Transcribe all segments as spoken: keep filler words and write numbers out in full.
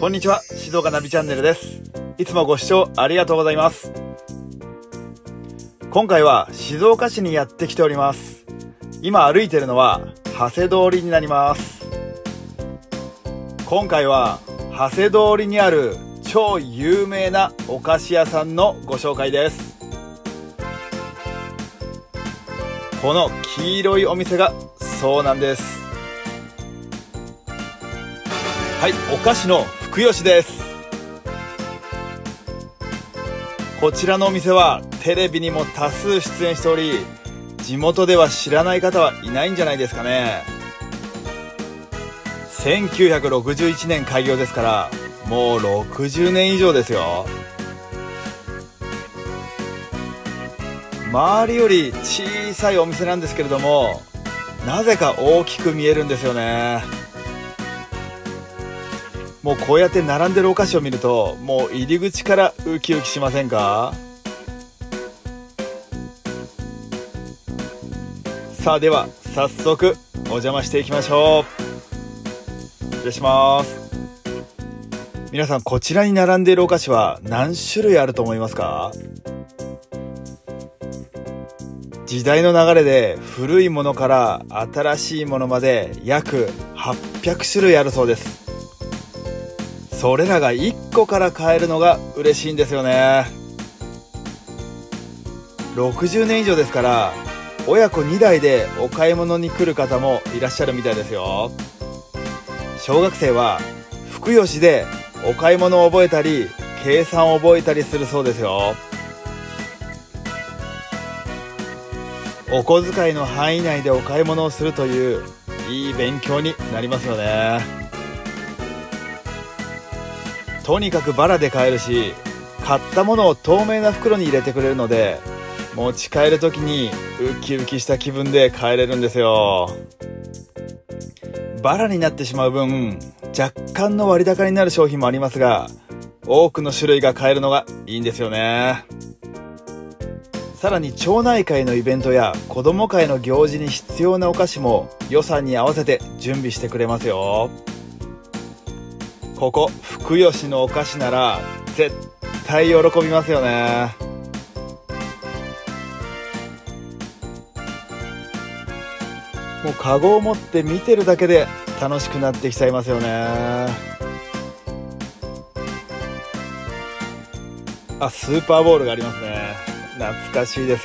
こんにちは、静岡ナビチャンネルです。いつもご視聴ありがとうございます。今回は静岡市にやってきております。今歩いているのは長谷通りになります。今回は長谷通りにある超有名なお菓子屋さんのご紹介です。この黄色いお店がそうなんです。はい、お菓子の福吉です。こちらのお店はテレビにも多数出演しており、地元では知らない方はいないんじゃないですかね。せんきゅうひゃくろくじゅういちねん開業ですから、もうろくじゅうねん以上ですよ。周りより小さいお店なんですけれども、なぜか大きく見えるんですよね。もうこうやって並んでるお菓子を見ると、もう入り口からウキウキしませんか？さあ、では早速お邪魔していきましょう。失礼します。皆さん、こちらに並んでいるお菓子は何種類あると思いますか？時代の流れで古いものから新しいものまで約はっぴゃくしゅるいあるそうです。それらがいっこから買えるのが嬉しいんですよね。ろくじゅうねん以上ですから、親子にだいでお買い物に来る方もいらっしゃるみたいですよ。小学生は福吉でお買い物を覚えたり計算を覚えたりするそうですよ。お小遣いの範囲内でお買い物をするといういい勉強になりますよね。とにかくバラで買えるし、買ったものを透明な袋に入れてくれるので、持ち帰る時にウキウキした気分で帰れるんですよ。バラになってしまう分、若干の割高になる商品もありますが、多くの種類が買えるのがいいんですよね。さらに町内会のイベントや子ども会の行事に必要なお菓子も予算に合わせて準備してくれますよ。ここ福吉のお菓子なら絶対喜びますよね。もうカゴを持って見てるだけで楽しくなってきちゃいますよね。あ、スーパーボールがありますね。懐かしいです。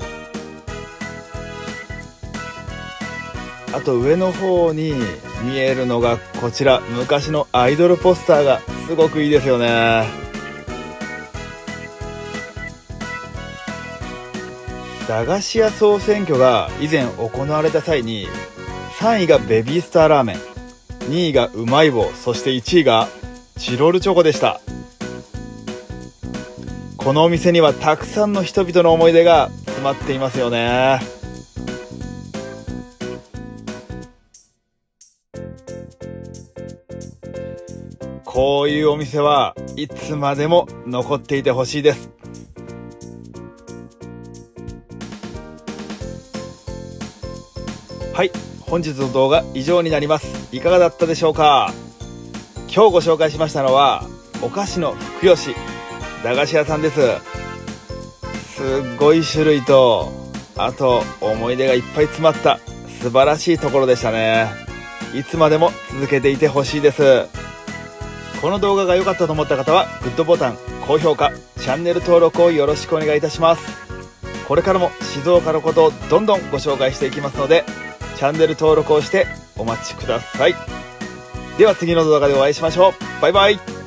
あと上の方に見えるのがこちら、昔のアイドルポスターがすごくいいですよね。駄菓子屋総選挙が以前行われた際に、さんいがベビースターラーメン、にいがうまい棒、そしていちいがチロルチョコでした。このお店にはたくさんの人々の思い出が詰まっていますよね。こういうお店はいつまでも残っていてほしいです。はい、本日の動画以上になります。いかがだったでしょうか？今日ご紹介しましたのはお菓子の福吉駄菓子屋さんです。すっごい種類と、あと思い出がいっぱい詰まった素晴らしいところでしたね。いつまでも続けていてほしいです。この動画が良かったと思った方はグッドボタン、高評価、チャンネル登録をよろしくお願いいたします。これからも静岡のことをどんどんご紹介していきますので、チャンネル登録をしてお待ちください。では次の動画でお会いしましょう。バイバイ。